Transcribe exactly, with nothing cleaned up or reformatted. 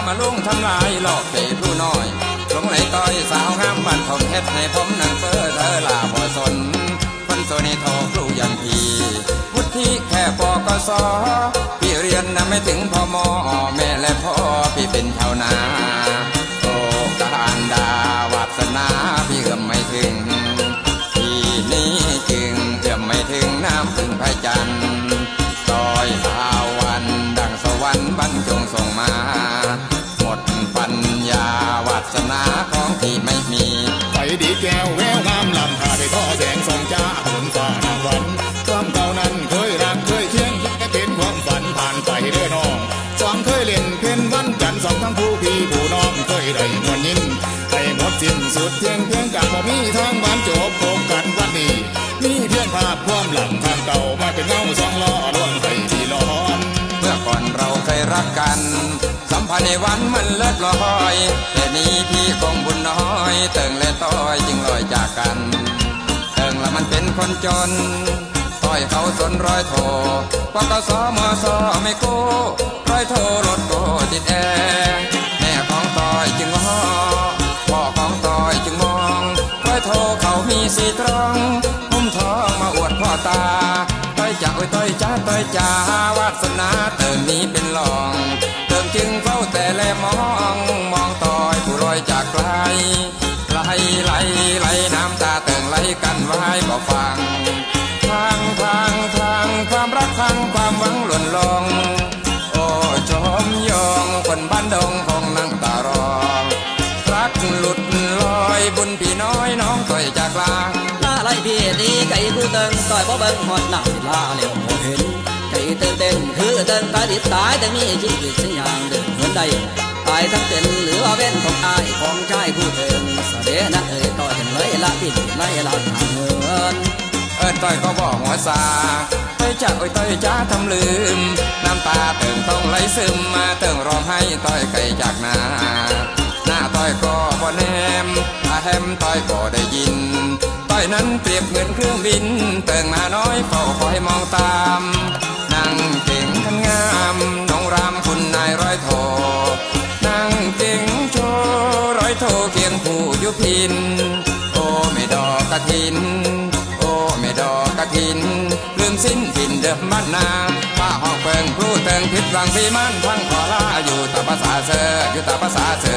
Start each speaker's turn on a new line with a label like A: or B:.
A: มาลุ่งทำลายหลอกเตะผู้น้อยหลงไหลต้อยสาวงามบ้านผมเฮ็ดให้ผมนั่งเฟ้อเธอลาบ่สนคนโซนี่โทรครูอย่างพี่วุฒิแค่ปกสพี่เรียนน่ะไม่ถึงพมแม่และพ่อพี่เป็นชาวนาโอ้การดาวาสนาพี่เอื้อมไม่ถึงที่นี้จึงเอื้อมไม่ถึงน้ำพึ่งพระจันทร์ต้อยลาวันดังสวรรค์บรรจงส่งมาหมดปัญญาวาสนาของพี่ไม่มี
B: ไฟดีแก้วแววงามลำพาไปท่อแสงส่องจ้าบนฟ้านางวันความเก่านั้นเคยรักเคยเคียงแค่เป็นความฝันผ่านไปเรื่อยน้องสองเคยเล่นเพ่นวันจันทร์สองทั้งผู้พี่ผู้น้องเคยได้มวนยิ้มให้หมดสิ้นสุดเพียงเพียงกับบ่มีทางบ้านจบโคงกันวันนี้มีเพียงภาพความหลังทางเก่ามาเป็นเงาสองล้อล่วงให้พี่ร้อน
A: เมื่อก่อนเราเคยรักกันสัมพันธ์ในวันมันเลิศลอยแต่นี้พี่คงบุญน้อยเติงและต้อยจึงลอยจากกันเติงละมันเป็นคนจนต้อยเขาสนร้อยโทปกสมสไม่กู้ร้อยโทรถโกติดแอร์แม่ของต้อยจึงงอพ่อของต้อยจึงมองร้อยโทเขามีสีตรองหุ้มทองมาอวดพ่อตาต้อยจ่าโอ้ยต้อยจ้าต้อยจ้าวาสนาเติมนี้เป็นรองเติมจึงเฝ้าแต่แลมองมองต้อยผู้ลอยจากไกลไหลไหลไหลน้ำตาเติงไหลกันไว้บ่ฟังทางทางทางความรักทางความหวังหล่นลงโอ้ชมยองคนบ้านดงคงนั่งตารองรักหลุดลอยบุญพี่น้อยน้องต้อยจากลา
C: ลาไล่พี่ดีไก่ผู้เติงต่อยบ่เบิ่งหอดหนักสิลาเลี้ยวบ่เห็นไก่เติงเต้นคือเติงตายดิบตายแต่มีชีวิตสัญญาณเดินเหินใดตายทั้งเป็นหรือว่าเป็นของอายของชายผู้เติงเสด็จนั้นเอ่ยต่อยเลยละติดไล่ละทางเหิน
A: เอิ้นต้อยก็บอกหัวซาต้อยจ้าโอ้ยต้อยจ้าทำลืมน้ำตาเติงต้องไหลซึมมาเติงร้องให้ต้อยไก่จากนาหน้าต้อยก็บ่แนมอาแฮมต้อยก็ได้ยินต้อยนั้นเปรียบเหมือนเครื่องบินเติงมาน้อยเฝ้าคอยมองตามนั่งเก่งขันงามน้องรามคุณนายร้อยโทนั่งเก่งโชว์ร้อยโทเคียงผู้ยุพินโอ้ไม่ดอกกะทินโอ้ไม่ดอกกะทินลืมสิ้นผินเดิมบ้านนาป้าห้องเปิงผู้เติงผิดหวังพี่มันทั้งขอลาอยู่ตาภาษาเสืออยู่ตาภาษาเสือ